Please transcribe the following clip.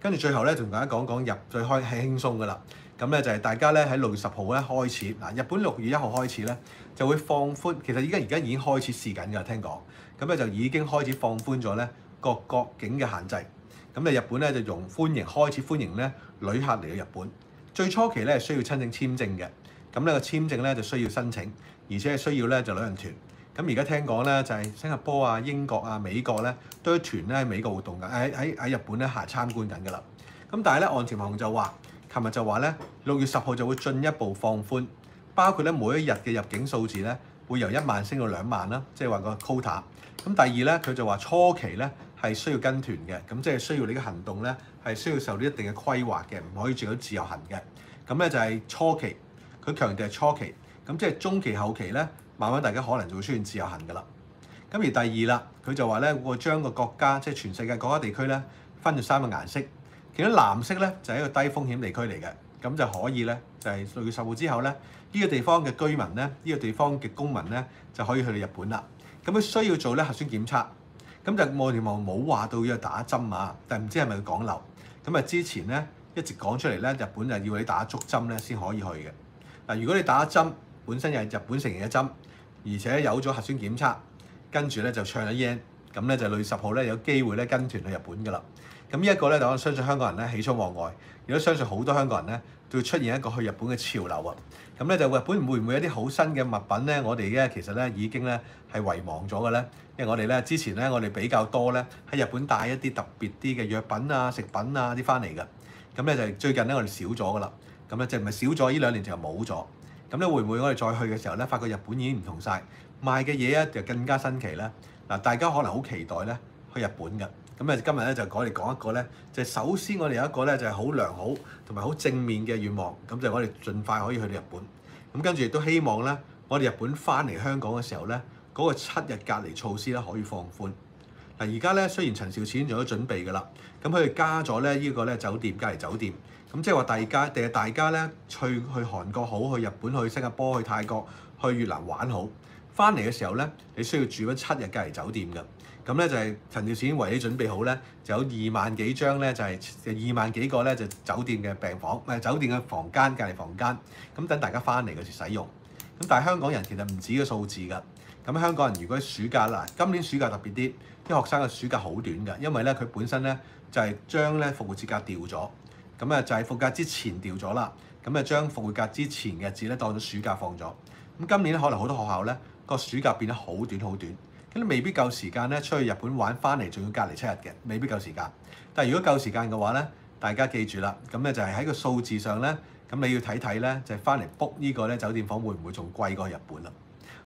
跟住最後咧，同大家講講最係輕鬆㗎啦。咁咧就係大家咧喺6月10號咧開始嗱，日本6月1號開始咧就會放寬，其實而家已經開始試緊㗎，聽講。咁咧就已經開始放寬咗咧各國境嘅限制。咁咧日本咧就開始歡迎咧旅客嚟到日本。最初期咧係需要申請簽證嘅，咁呢個簽證咧就需要申請，而且係需要咧就旅行團。咁而家聽講咧就係新加坡啊、英國啊、美國咧都有團咧喺美國活動㗎，喺日本咧參觀緊㗎啦。咁但係咧岸田文雄就話，琴日就話咧6月10號就會進一步放寬，包括咧每一日嘅入境數字咧會由1萬升到2萬啦，即係話個 quota。咁第二咧佢就話初期咧係需要跟團嘅，咁即係需要你嘅行動咧係需要受到一定嘅規劃嘅，唔可以做到自由行嘅。咁咧就係初期，佢強調係初期，咁即係中期後期咧，慢慢大家可能就會出現自由行㗎啦。咁而第二啦，佢就話咧會將個國家即係全世界國家地區咧分咗3個顏色，其中藍色咧就係一個低風險地區嚟嘅，咁就可以咧就係6月10號之後咧呢個地方嘅居民咧，呢個地方嘅公民咧就可以去到日本啦。咁佢需要做咧核酸檢測，咁就岸田文雄冇話到要打針啊，但係唔知係咪佢講漏。咁啊之前咧一直講出嚟咧，日本就要你打足針咧先可以去嘅。嗱，如果你打針本身又係日本承認嘅針，而且有咗核酸檢測，跟住咧就唱咗 yen， 咁咧就6月10號咧有機會咧跟團去日本㗎啦。咁呢一個咧，我相信香港人咧喜出望外，亦都相信好多香港人咧都會出現一個去日本嘅潮流啊。咁咧就日本會唔會有啲好新嘅物品咧？我哋咧其實咧已經咧係遺忘咗嘅咧，因為我哋咧之前咧我哋比較多咧喺日本帶一啲特別啲嘅藥品啊、食品啊啲翻嚟㗎。咁咧就最近咧我哋少咗㗎啦。咁咧就唔係少咗，呢2年就冇咗。咁咧會唔會我哋再去嘅時候咧，發覺日本已經唔同晒，賣嘅嘢就更加新奇咧。嗱，大家可能好期待咧去日本㗎。咁啊今日咧就我哋講一個咧，就係首先我哋有一個咧就係好良好同埋好正面嘅願望，咁就我哋盡快可以去到日本。咁跟住亦都希望咧，我哋日本翻嚟香港嘅時候咧，嗰個7日隔離措施咧可以放寬。嗱，而家咧雖然陳肇始已經做咗準備㗎啦，咁佢哋加咗咧呢個咧酒店隔離酒店，咁即係話大家咧去韓國好，去日本、去新加坡、去泰國、去越南玩好，翻嚟嘅時候咧，你需要住咗7日隔離酒店㗎。咁咧就係陳肇始已經為你準備好咧，就有2萬幾張咧，就係2萬幾個咧就酒店嘅病房，酒店嘅房間隔離房間，咁等大家翻嚟嗰時使用。咁但係香港人其實唔止個數字㗎。咁香港人如果暑假嗱，今年暑假特別啲，啲學生嘅暑假好短㗎，因為咧佢本身咧就係將咧復活節假調咗，咁啊就係復活假之前調咗啦，咁啊將復活假之前嘅日子咧當咗暑假放咗。咁今年咧可能好多學校咧個暑假變得好短好短。咁未必夠時間咧，出去日本玩翻嚟仲要隔離7日嘅，未必夠時間。但係如果夠時間嘅話咧，大家記住啦，咁咧就係喺個數字上咧，咁你要睇睇咧，就係翻嚟 book 呢個咧酒店房會唔會仲貴過日本啦？